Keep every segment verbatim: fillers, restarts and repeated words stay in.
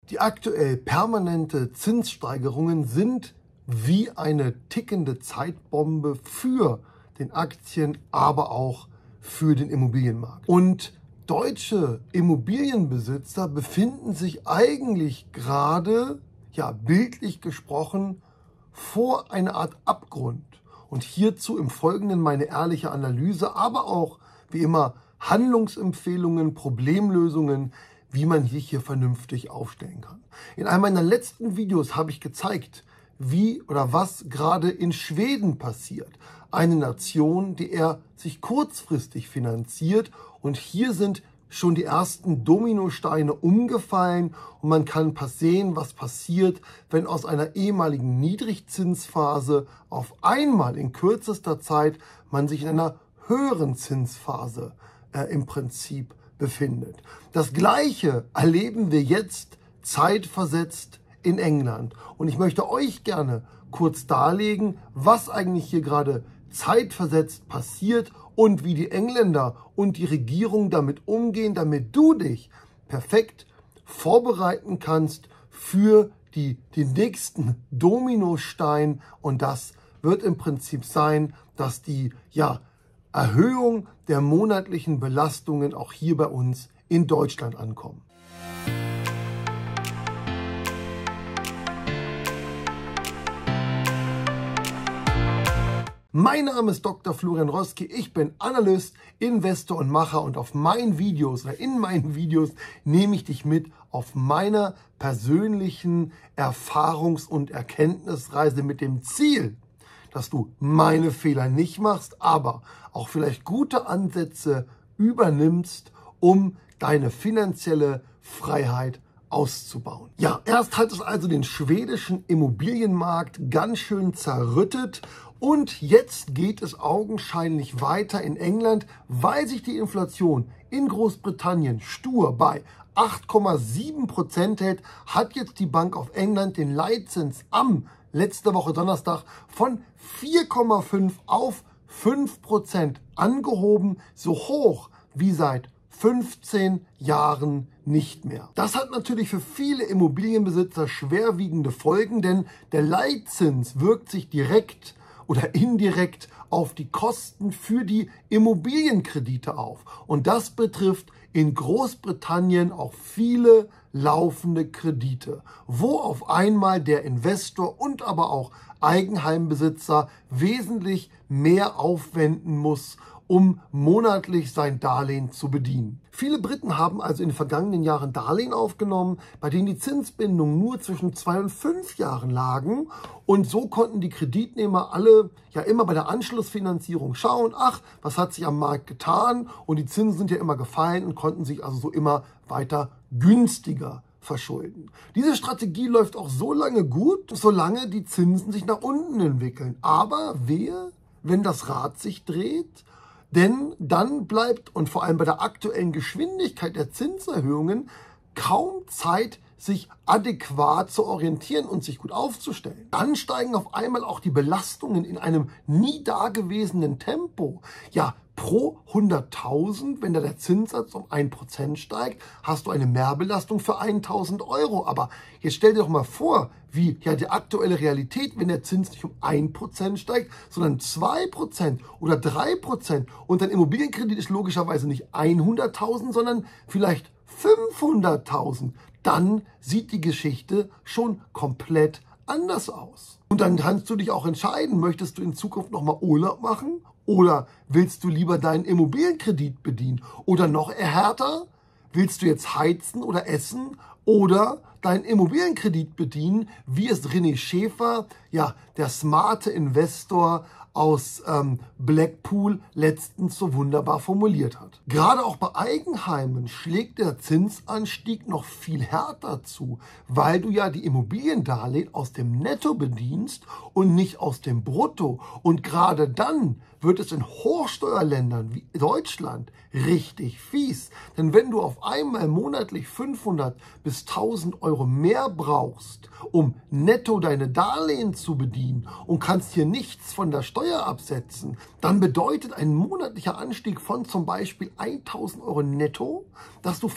Die aktuell permanente Zinssteigerungen sind wie eine tickende Zeitbombe für den Aktien, aber auch für den Immobilienmarkt. Und deutsche Immobilienbesitzer befinden sich eigentlich gerade, ja bildlich gesprochen, vor einer Art Abgrund. Und hierzu im Folgenden meine ehrliche Analyse, aber auch wie immer Handlungsempfehlungen, Problemlösungen, wie man sich hier vernünftig aufstellen kann. In einem meiner letzten Videos habe ich gezeigt, wie oder was gerade in Schweden passiert. Eine Nation, die eher sich kurzfristig finanziert, und hier sind schon die ersten Dominosteine umgefallen und man kann sehen, was passiert, wenn aus einer ehemaligen Niedrigzinsphase auf einmal in kürzester Zeit man sich in einer höheren Zinsphase äh, im Prinzip befindet. Das Gleiche erleben wir jetzt zeitversetzt in England. Und ich möchte euch gerne kurz darlegen, was eigentlich hier gerade zeitversetzt passiert und wie die Engländer und die Regierung damit umgehen, damit du dich perfekt vorbereiten kannst für die, den nächsten Dominostein. Und das wird im Prinzip sein, dass die ja, Erhöhung der monatlichen Belastungen auch hier bei uns in Deutschland ankommen. Mein Name ist Doktor Florian Roski, ich bin Analyst, Investor und Macher, und auf meinen Videos oder in meinen Videos nehme ich dich mit auf meiner persönlichen Erfahrungs- und Erkenntnisreise mit dem Ziel, dass du meine Fehler nicht machst, aber auch vielleicht gute Ansätze übernimmst, um deine finanzielle Freiheit auszubauen. Ja, erst hat es also den schwedischen Immobilienmarkt ganz schön zerrüttet und jetzt geht es augenscheinlich weiter in England, weil sich die Inflation in Großbritannien stur bei acht Komma sieben Prozent hält, hat jetzt die Bank of England den Leitzins am letzte Woche Donnerstag von vier Komma fünf auf fünf Prozent angehoben, so hoch wie seit fünfzehn Jahren nicht mehr. Das hat natürlich für viele Immobilienbesitzer schwerwiegende Folgen, denn der Leitzins wirkt sich direkt oder indirekt auf die Kosten für die Immobilienkredite auf. Und das betrifft in Großbritannien auch viele laufende Kredite, wo auf einmal der Investor und aber auch Eigenheimbesitzer wesentlich mehr aufwenden muss, um monatlich sein Darlehen zu bedienen. Viele Briten haben also in den vergangenen Jahren Darlehen aufgenommen, bei denen die Zinsbindungen nur zwischen zwei und fünf Jahren lagen, und so konnten die Kreditnehmer alle ja immer bei der Anschlussfinanzierung schauen, ach, was hat sich am Markt getan, und die Zinsen sind ja immer gefallen und konnten sich also so immer weiter günstiger verschulden. Diese Strategie läuft auch so lange gut, solange die Zinsen sich nach unten entwickeln. Aber wehe, wenn das Rad sich dreht, denn dann bleibt, und vor allem bei der aktuellen Geschwindigkeit der Zinserhöhungen, kaum Zeit, sich adäquat zu orientieren und sich gut aufzustellen. Dann steigen auf einmal auch die Belastungen in einem nie dagewesenen Tempo. Ja, pro hunderttausend, wenn da der Zinssatz um ein Prozent steigt, hast du eine Mehrbelastung für tausend Euro. Aber jetzt stell dir doch mal vor, wie ja die aktuelle Realität, wenn der Zins nicht um ein Prozent steigt, sondern zwei Prozent oder drei Prozent, und dein Immobilienkredit ist logischerweise nicht hunderttausend, sondern vielleicht fünfhunderttausend. Dann sieht die Geschichte schon komplett anders aus. Und dann kannst du dich auch entscheiden, möchtest du in Zukunft nochmal Urlaub machen oder willst du lieber deinen Immobilienkredit bedienen? Oder noch härter, willst du jetzt heizen oder essen oder deinen Immobilienkredit bedienen, wie es René Schäfer, ja, der smarte Investor aus ähm, Blackpool, letztens so wunderbar formuliert hat. Gerade auch bei Eigenheimen schlägt der Zinsanstieg noch viel härter zu, weil du ja die Immobiliendarlehen aus dem Netto bedienst und nicht aus dem Brutto. Und gerade dann wird es in Hochsteuerländern wie Deutschland richtig fies. Denn wenn du auf einmal monatlich fünfhundert bis tausend Euro mehr brauchst, um netto deine Darlehen zu bedienen, und kannst hier nichts von der Steuer absetzen, dann bedeutet ein monatlicher Anstieg von zum Beispiel tausend Euro netto, dass du fast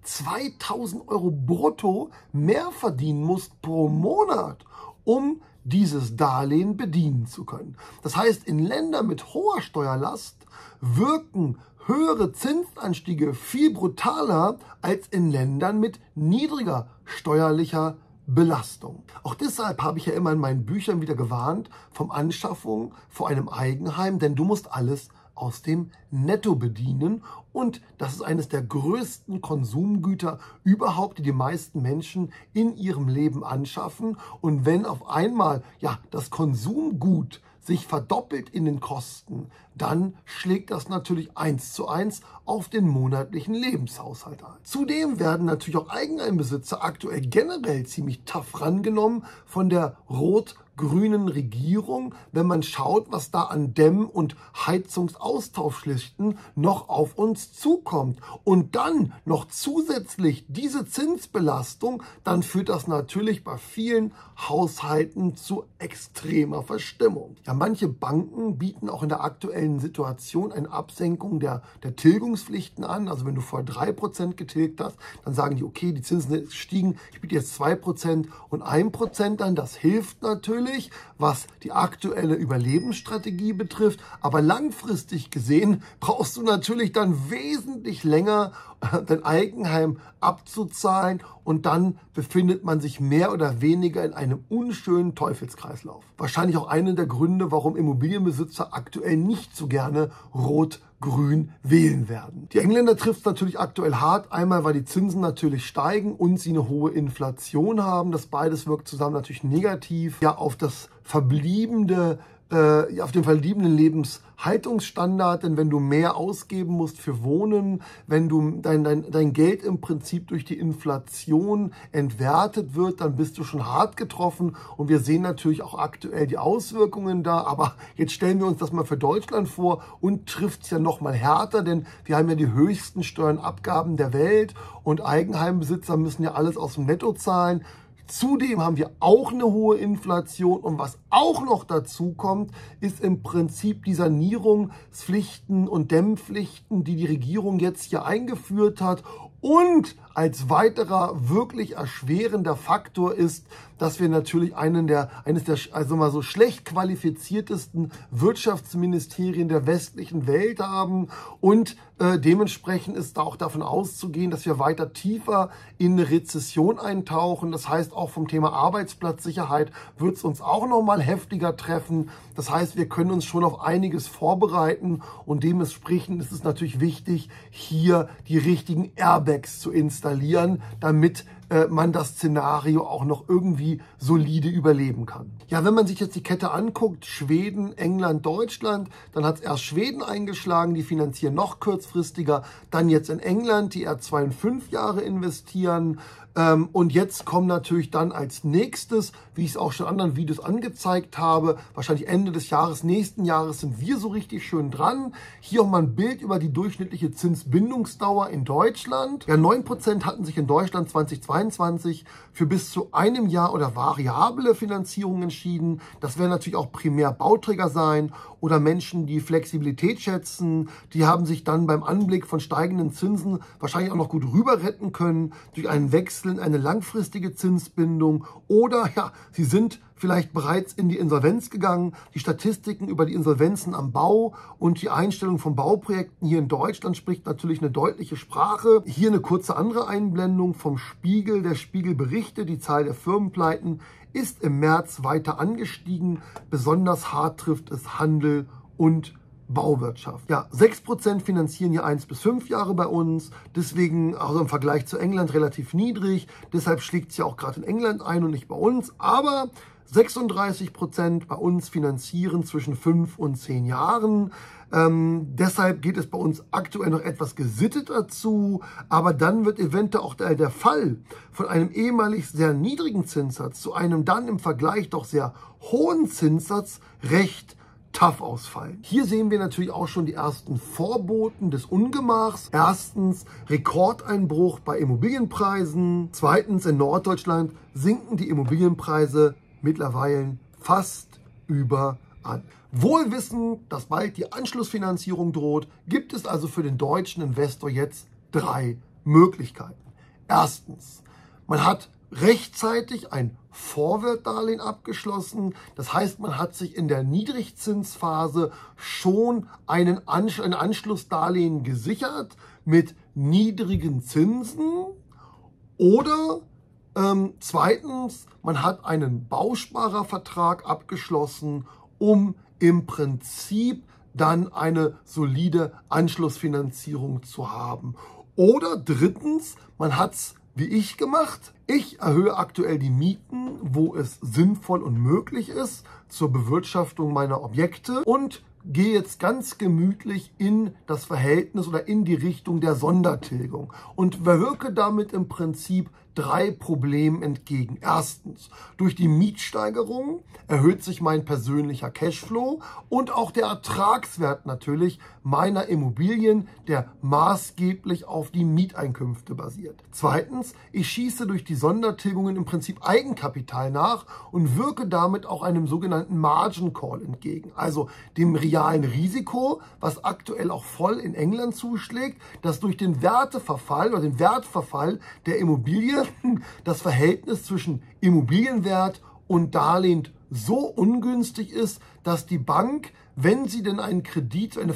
zweitausend Euro brutto mehr verdienen musst pro Monat, um dieses Darlehen bedienen zu können. Das heißt, in Ländern mit hoher Steuerlast wirken höhere Zinsanstiege viel brutaler als in Ländern mit niedriger steuerlicher Belastung. Auch deshalb habe ich ja immer in meinen Büchern wieder gewarnt vom Anschaffung vor einem Eigenheim, denn du musst alles aus dem Netto bedienen und das ist eines der größten Konsumgüter überhaupt, die die meisten Menschen in ihrem Leben anschaffen. Und wenn auf einmal ja das Konsumgut sich verdoppelt in den Kosten, dann schlägt das natürlich eins zu eins auf den monatlichen Lebenshaushalt ein. Zudem werden natürlich auch Eigenheimbesitzer aktuell generell ziemlich tough rangenommen von der rot-grünen Regierung, wenn man schaut, was da an Dämm- und Heizungsaustauschpflichten noch auf uns zukommt. Und dann noch zusätzlich diese Zinsbelastung, dann führt das natürlich bei vielen Haushalten zu extremer Verstimmung. Ja, manche Banken bieten auch in der aktuellen Situation eine Absenkung der, der Tilgungspflichten an. Also wenn du vorher drei Prozent getilgt hast, dann sagen die, okay, die Zinsen stiegen, ich biete jetzt zwei Prozent und ein Prozent an. Das hilft natürlich, was die aktuelle Überlebensstrategie betrifft. Aber langfristig gesehen brauchst du natürlich dann wesentlich länger, dein Eigenheim abzuzahlen und dann befindet man sich mehr oder weniger in einem unschönen Teufelskreislauf. Wahrscheinlich auch einer der Gründe, warum Immobilienbesitzer aktuell nicht so gerne rot-grün wählen werden. Die Engländer trifft es natürlich aktuell hart. Einmal, weil die Zinsen natürlich steigen und sie eine hohe Inflation haben. Das beides wirkt zusammen natürlich negativ ja auf das verbliebene äh, auf den verbliebenen Lebenshaltungsstandard, denn wenn du mehr ausgeben musst für Wohnen, wenn du dein, dein, dein Geld im Prinzip durch die Inflation entwertet wird, dann bist du schon hart getroffen und wir sehen natürlich auch aktuell die Auswirkungen da, aber jetzt stellen wir uns das mal für Deutschland vor und trifft es ja noch mal härter, denn wir haben ja die höchsten Steuernabgaben der Welt und Eigenheimbesitzer müssen ja alles aus dem Netto zahlen. Zudem haben wir auch eine hohe Inflation und was auch noch dazu kommt, ist im Prinzip die Sanierungspflichten und Dämmpflichten, die die Regierung jetzt hier eingeführt hat. Und als weiterer wirklich erschwerender Faktor ist, dass wir natürlich einen der, eines der also mal so schlecht qualifiziertesten Wirtschaftsministerien der westlichen Welt haben und äh, dementsprechend ist da auch davon auszugehen, dass wir weiter tiefer in eine Rezession eintauchen. Das heißt, auch vom Thema Arbeitsplatzsicherheit wird es uns auch noch mal heftiger treffen. Das heißt, wir können uns schon auf einiges vorbereiten und dementsprechend ist es natürlich wichtig, hier die richtigen Airbags zu installieren, damit äh, man das Szenario auch noch irgendwie solide überleben kann. Ja, wenn man sich jetzt die Kette anguckt, Schweden, England, Deutschland, dann hat es erst Schweden eingeschlagen, die finanzieren noch kurzfristiger, dann jetzt in England, die eher zwei und fünf Jahre investieren. Ähm, und jetzt kommen natürlich dann als nächstes, wie ich es auch schon in anderen Videos angezeigt habe, wahrscheinlich Ende des Jahres, nächsten Jahres sind wir so richtig schön dran. Hier auch mal ein Bild über die durchschnittliche Zinsbindungsdauer in Deutschland. Ja, neun Prozent hatten sich in Deutschland zweitausendzweiundzwanzig für bis zu einem Jahr oder variable Finanzierung entschieden. Das werden natürlich auch primär Bauträger sein oder Menschen, die Flexibilität schätzen. Die haben sich dann beim Anblick von steigenden Zinsen wahrscheinlich auch noch gut rüber retten können durch einen Wechsel in eine langfristige Zinsbindung oder ja, sie sind vielleicht bereits in die Insolvenz gegangen. Die Statistiken über die Insolvenzen am Bau und die Einstellung von Bauprojekten hier in Deutschland spricht natürlich eine deutliche Sprache. Hier eine kurze andere Einblendung vom Spiegel. Der Spiegel berichtet, die Zahl der Firmenpleiten ist im März weiter angestiegen. Besonders hart trifft es Handel und Bauwirtschaft. Ja, sechs Prozent finanzieren hier eins bis fünf Jahre bei uns, deswegen also im Vergleich zu England relativ niedrig, deshalb schlägt es ja auch gerade in England ein und nicht bei uns, aber sechsunddreißig Prozent bei uns finanzieren zwischen fünf und zehn Jahren. Ähm, deshalb geht es bei uns aktuell noch etwas gesitteter zu, aber dann wird eventuell auch der, der Fall von einem ehemalig sehr niedrigen Zinssatz zu einem dann im Vergleich doch sehr hohen Zinssatz recht tough ausfallen. Hier sehen wir natürlich auch schon die ersten Vorboten des Ungemachs. Erstens Rekordeinbruch bei Immobilienpreisen. Zweitens in Norddeutschland sinken die Immobilienpreise mittlerweile fast überall. Wohl wissend, dass bald die Anschlussfinanzierung droht, gibt es also für den deutschen Investor jetzt drei Möglichkeiten. Erstens, man hat rechtzeitig ein Vorwertdarlehen abgeschlossen. Das heißt, man hat sich in der Niedrigzinsphase schon einen Ansch- ein Anschlussdarlehen gesichert mit niedrigen Zinsen. Oder ähm, zweitens, man hat einen Bausparervertrag abgeschlossen, um im Prinzip dann eine solide Anschlussfinanzierung zu haben. Oder drittens, man hat es wie ich gemacht. Ich erhöhe aktuell die Mieten, wo es sinnvoll und möglich ist, zur Bewirtschaftung meiner Objekte und gehe jetzt ganz gemütlich in das Verhältnis oder in die Richtung der Sondertilgung und wirke damit im Prinzip drei Problemen entgegen. Erstens, durch die Mietsteigerung erhöht sich mein persönlicher Cashflow und auch der Ertragswert natürlich meiner Immobilien, der maßgeblich auf die Mieteinkünfte basiert. Zweitens, ich schieße durch die Sondertilgungen im Prinzip Eigenkapital nach und wirke damit auch einem sogenannten Margin Call entgegen, also dem realen Risiko, was aktuell auch voll in England zuschlägt, dass durch den Werteverfall oder den Wertverfall der Immobilie das Verhältnis zwischen Immobilienwert und Darlehen so ungünstig ist, dass die Bank, wenn sie denn einen Kredit, eine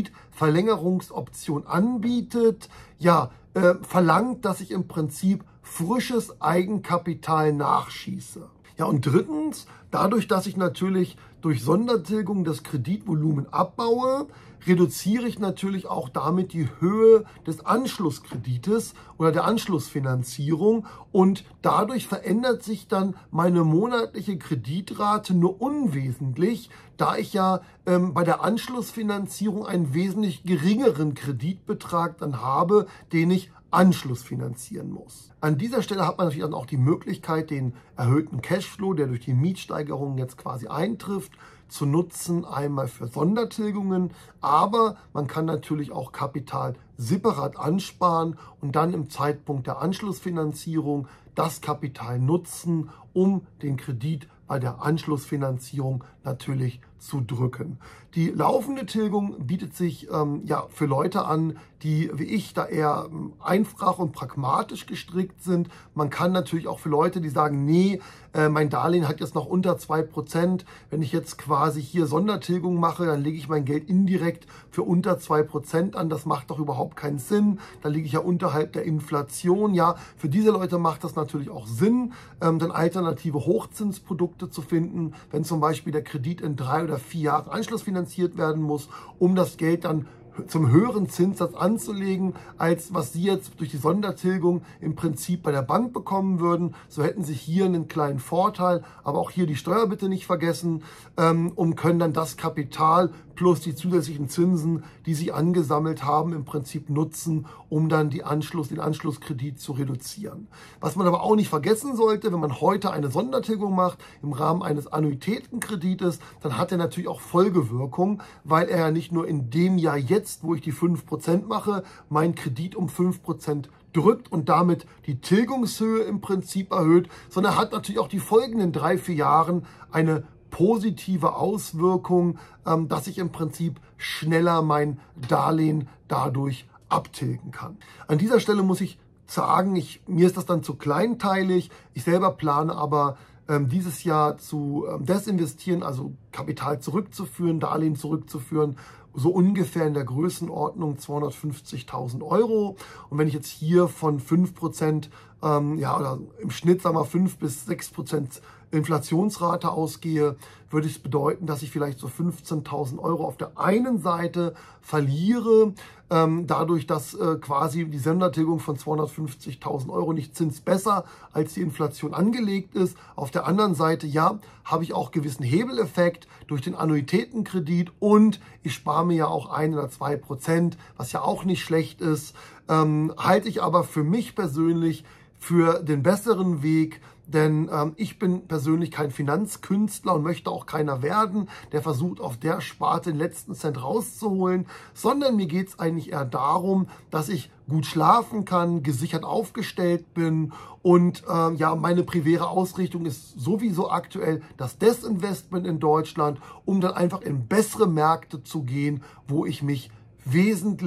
Kreditverlängerungsoption anbietet, ja, äh, verlangt, dass ich im Prinzip frisches Eigenkapital nachschieße. Ja, und drittens, dadurch, dass ich natürlich durch Sondertilgung das Kreditvolumen abbaue, reduziere ich natürlich auch damit die Höhe des Anschlusskredites oder der Anschlussfinanzierung und dadurch verändert sich dann meine monatliche Kreditrate nur unwesentlich, da ich ja ähm, bei der Anschlussfinanzierung einen wesentlich geringeren Kreditbetrag dann habe, den ich Anschluss finanzieren muss. An dieser Stelle hat man natürlich dann auch die Möglichkeit, den erhöhten Cashflow, der durch die Mietsteigerung jetzt quasi eintrifft, zu nutzen, einmal für Sondertilgungen, aber man kann natürlich auch Kapital separat ansparen und dann im Zeitpunkt der Anschlussfinanzierung das Kapital nutzen, um den Kredit bei der Anschlussfinanzierung natürlich zu drücken. Die laufende Tilgung bietet sich ähm, ja für Leute an, die wie ich da eher ähm, einfach und pragmatisch gestrickt sind. Man kann natürlich auch für Leute, die sagen, nee, äh, mein Darlehen hat jetzt noch unter zwei Prozent. Wenn ich jetzt quasi hier Sondertilgung mache, dann lege ich mein Geld indirekt für unter zwei Prozent an. Das macht doch überhaupt keinen Sinn. Da liege ich ja unterhalb der Inflation. Ja, für diese Leute macht das natürlich auch Sinn, ähm, dann alternative Hochzinsprodukte zu finden, wenn zum Beispiel der Kredit in drei oder vier Jahren anschlussfinanziert werden muss, um das Geld dann zum höheren Zinssatz anzulegen, als was Sie jetzt durch die Sondertilgung im Prinzip bei der Bank bekommen würden. So hätten Sie hier einen kleinen Vorteil, aber auch hier die Steuer bitte nicht vergessen, ähm, und können dann das Kapital plus die zusätzlichen Zinsen, die Sie angesammelt haben, im Prinzip nutzen, um dann die Anschluss, den Anschlusskredit zu reduzieren. Was man aber auch nicht vergessen sollte, wenn man heute eine Sondertilgung macht im Rahmen eines Annuitätenkredites, dann hat er natürlich auch Folgewirkung, weil er ja nicht nur in dem Jahr jetzt, wo ich die fünf Prozent mache, meinen Kredit um fünf Prozent drückt und damit die Tilgungshöhe im Prinzip erhöht, sondern hat natürlich auch die folgenden drei, vier Jahren eine positive Auswirkung, ähm, dass ich im Prinzip schneller mein Darlehen dadurch abtilgen kann. An dieser Stelle muss ich sagen, ich, mir ist das dann zu kleinteilig. Ich selber plane aber ähm, dieses Jahr zu ähm, desinvestieren, also Kapital zurückzuführen, Darlehen zurückzuführen, so ungefähr in der Größenordnung zweihundertfünfzigtausend Euro. Und wenn ich jetzt hier von fünf Prozent, ähm, ja, oder im Schnitt, sagen wir fünf bis sechs Prozent Inflationsrate ausgehe, würde es bedeuten, dass ich vielleicht so fünfzehntausend Euro auf der einen Seite verliere, ähm, dadurch, dass äh, quasi die Sondertilgung von zweihundertfünfzigtausend Euro nicht zinsbesser als die Inflation angelegt ist. Auf der anderen Seite, ja, habe ich auch gewissen Hebeleffekt durch den Annuitätenkredit und ich spare mir ja auch ein oder zwei Prozent, was ja auch nicht schlecht ist. Ähm, halte ich aber für mich persönlich für den besseren Weg, denn ähm, ich bin persönlich kein Finanzkünstler und möchte auch keiner werden, der versucht, auf der Sparte den letzten Cent rauszuholen, sondern mir geht es eigentlich eher darum, dass ich gut schlafen kann, gesichert aufgestellt bin und ähm, ja, meine primäre Ausrichtung ist sowieso aktuell das Desinvestment in Deutschland, um dann einfach in bessere Märkte zu gehen, wo ich mich wesentlich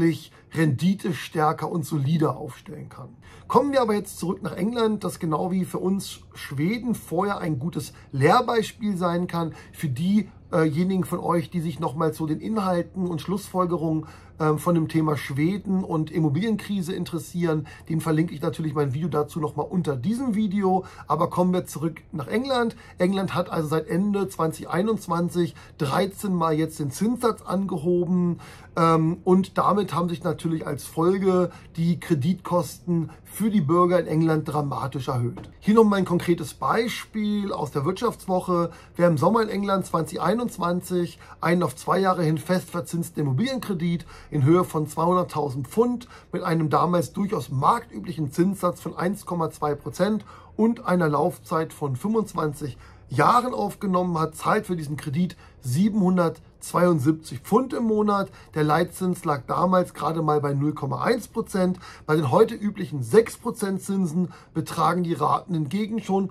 Rendite stärker und solider aufstellen kann. Kommen wir aber jetzt zurück nach England, das genau wie für uns Schweden vorher ein gutes Lehrbeispiel sein kann, für diejenigen von euch, die sich nochmal zu den Inhalten und Schlussfolgerungen äh, von dem Thema Schweden und Immobilienkrise interessieren. Den verlinke ich natürlich mein Video dazu nochmal unter diesem Video. Aber kommen wir zurück nach England. England hat also seit Ende zweitausendeinundzwanzig dreizehn Mal jetzt den Zinssatz angehoben. Ähm, und damit haben sich natürlich als Folge die Kreditkosten für die Bürger in England dramatisch erhöht. Hier nochmal ein konkretes Beispiel aus der Wirtschaftswoche. Wer im Sommer in England zweitausendeinundzwanzig einen auf zwei Jahre hin fest verzinsten Immobilienkredit in Höhe von zweihunderttausend Pfund mit einem damals durchaus marktüblichen Zinssatz von eins Komma zwei Prozent und einer Laufzeit von fünfundzwanzig Jahren aufgenommen hat, zahlt für diesen Kredit siebenhundertzweiundsiebzig Pfund im Monat. Der Leitzins lag damals gerade mal bei null Komma eins Prozent. Bei den heute üblichen sechs Prozent Zinsen betragen die Raten hingegen schon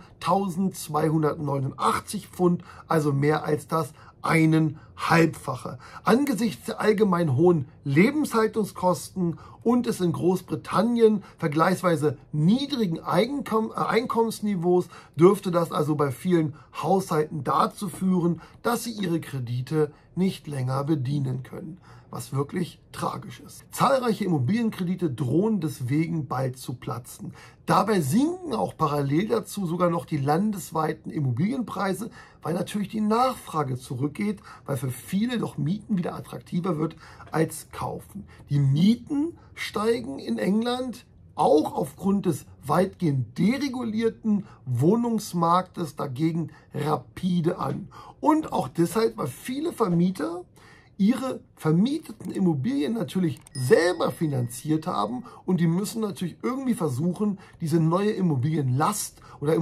eintausendzweihundertneunundachtzig Pfund, also mehr als das eineinhalbfache. Angesichts der allgemein hohen Lebenshaltungskosten und des in Großbritannien vergleichsweise niedrigen Einkomm- äh, Einkommensniveaus dürfte das also bei vielen Haushalten dazu führen, dass sie ihre Kredite nicht länger bedienen können, was wirklich tragisch ist. Zahlreiche Immobilienkredite drohen deswegen bald zu platzen. Dabei sinken auch parallel dazu sogar noch die landesweiten Immobilienpreise, weil natürlich die Nachfrage zurückgeht, weil für viele doch Mieten wieder attraktiver wird als Kaufen. Die Mieten steigen in England auch aufgrund des weitgehend deregulierten Wohnungsmarktes dagegen rapide an. Und auch deshalb, weil viele Vermieter ihre vermieteten Immobilien natürlich selber finanziert haben und die müssen natürlich irgendwie versuchen, diese neue Immobilienlast oder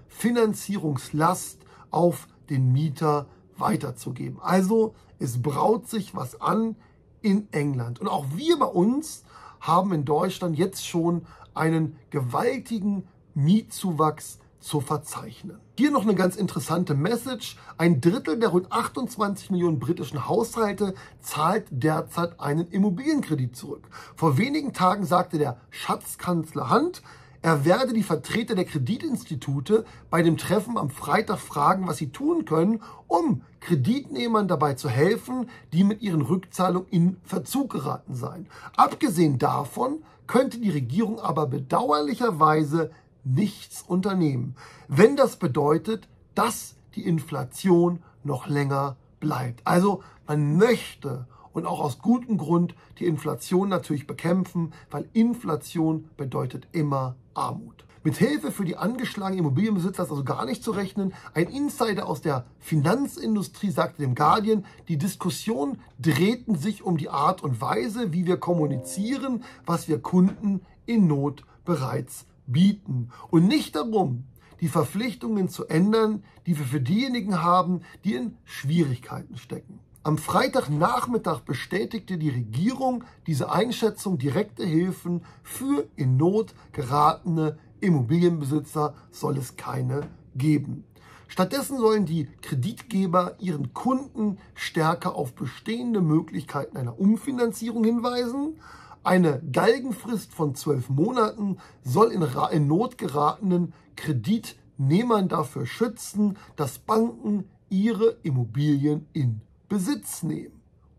Immobilienfinanzierungslast auf den Mieter weiterzugeben. Also es braut sich was an in England. Und auch wir bei uns haben in Deutschland jetzt schon einen gewaltigen Mietzuwachs zu verzeichnen. Hier noch eine ganz interessante Message. Ein Drittel der rund achtundzwanzig Millionen britischen Haushalte zahlt derzeit einen Immobilienkredit zurück. Vor wenigen Tagen sagte der Schatzkanzler Hunt, er werde die Vertreter der Kreditinstitute bei dem Treffen am Freitag fragen, was sie tun können, um Kreditnehmern dabei zu helfen, die mit ihren Rückzahlungen in Verzug geraten seien. Abgesehen davon könnte die Regierung aber bedauerlicherweise nichts unternehmen, wenn das bedeutet, dass die Inflation noch länger bleibt. Also man möchte und auch aus gutem Grund die Inflation natürlich bekämpfen, weil Inflation bedeutet immer Armut. Mit Hilfe für die angeschlagenen Immobilienbesitzer ist also gar nicht zu rechnen. Ein Insider aus der Finanzindustrie sagte dem Guardian, die Diskussionen drehten sich um die Art und Weise, wie wir kommunizieren, was wir Kunden in Not bereits bieten und nicht darum, die Verpflichtungen zu ändern, die wir für diejenigen haben, die in Schwierigkeiten stecken. Am Freitagnachmittag bestätigte die Regierung diese Einschätzung, direkte Hilfen für in Not geratene Immobilienbesitzer soll es keine geben. Stattdessen sollen die Kreditgeber ihren Kunden stärker auf bestehende Möglichkeiten einer Umfinanzierung hinweisen. Eine Galgenfrist von zwölf Monaten soll in, in Not geratenen Kreditnehmern dafür schützen, dass Banken ihre Immobilien in Besitz nehmen.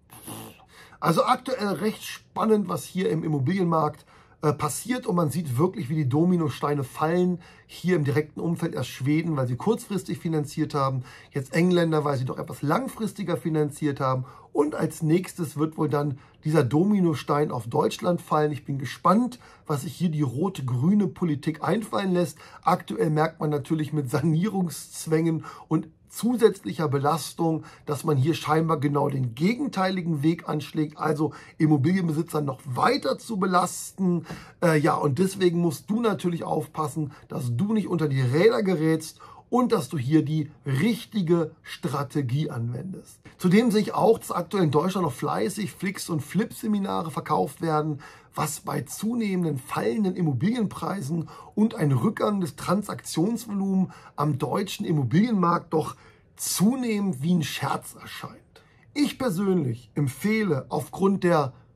Also aktuell recht spannend, was hier im Immobilienmarkt äh, passiert und man sieht wirklich, wie die Dominosteine fallen. Hier im direkten Umfeld erst Schweden, weil sie kurzfristig finanziert haben, jetzt Engländer, weil sie doch etwas langfristiger finanziert haben und als nächstes wird wohl dann dieser Dominostein auf Deutschland fallen. Ich bin gespannt, was sich hier die rot-grüne Politik einfallen lässt. Aktuell merkt man natürlich mit Sanierungszwängen und zusätzlicher Belastung, dass man hier scheinbar genau den gegenteiligen Weg anschlägt, also Immobilienbesitzer noch weiter zu belasten. Äh, ja, und deswegen musst du natürlich aufpassen, dass du nicht unter die Räder gerätst und dass du hier die richtige Strategie anwendest. Zudem sehe ich auch, dass aktuell in Deutschland noch fleißig Flix- und Flip-Seminare verkauft werden, was bei zunehmenden fallenden Immobilienpreisen und ein Rückgang des Transaktionsvolumens am deutschen Immobilienmarkt doch zunehmend wie ein Scherz erscheint. Ich persönlich empfehle aufgrund der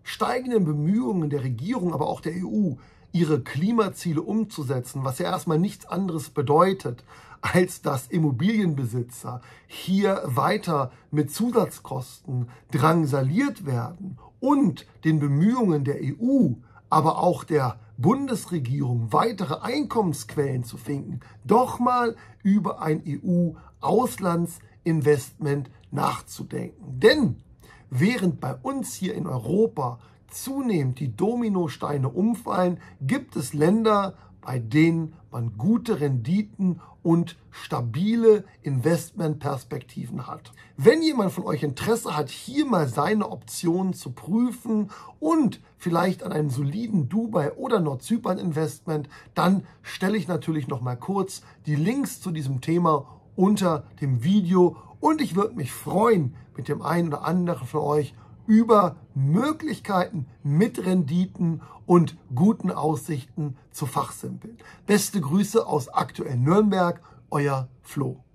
steigenden Bemühungen der Regierung, aber auch der E U, ihre Klimaziele umzusetzen, was ja erstmal nichts anderes bedeutet, als dass Immobilienbesitzer hier weiter mit Zusatzkosten drangsaliert werden und den Bemühungen der E U, aber auch der Bundesregierung, weitere Einkommensquellen zu finden, doch mal über ein E U-Auslandsinvestment nachzudenken. Denn während bei uns hier in Europa zunehmend die Dominosteine umfallen, gibt es Länder, bei denen man gute Renditen und stabile Investmentperspektiven hat. Wenn jemand von euch Interesse hat, hier mal seine Optionen zu prüfen und vielleicht an einem soliden Dubai- oder Nordzypern-Investment, dann stelle ich natürlich noch mal kurz die Links zu diesem Thema unter dem Video und ich würde mich freuen, mit dem einen oder anderen von euch über Möglichkeiten mit Renditen und guten Aussichten zu fachsimpeln. Beste Grüße aus aktuell Nürnberg, euer Flo.